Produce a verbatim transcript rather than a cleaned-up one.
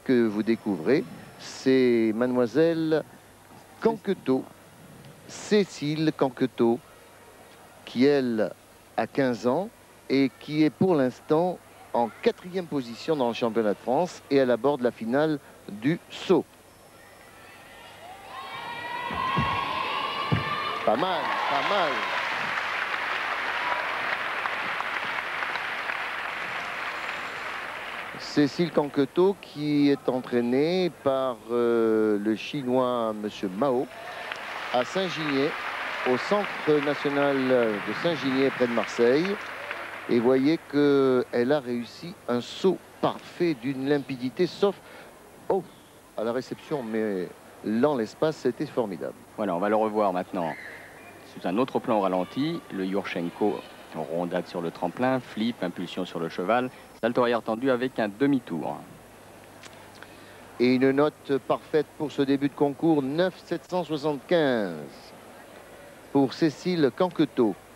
que vous découvrez, c'est mademoiselle Canquetot, Cécile Canquetot, qui elle a quinze ans et qui est pour l'instant en quatrième position dans le championnat de France et elle aborde la finale du saut. Pas mal, pas mal. Cécile Canquetot qui est entraînée par euh, le chinois Monsieur Mao à Saint-Ginier, au centre national de Saint-Ginier près de Marseille. Et voyez qu'elle a réussi un saut parfait d'une limpidité, sauf oh, à la réception, mais dans l'espace, c'était formidable. Voilà, on va le revoir maintenant sous un autre plan au ralenti. Le Yurchenko rondade sur le tremplin, flip, impulsion sur le cheval, salto arrière tendu avec un demi-tour. Et une note parfaite pour ce début de concours, neuf sept cent soixante-quinze pour Cécile Canquetot.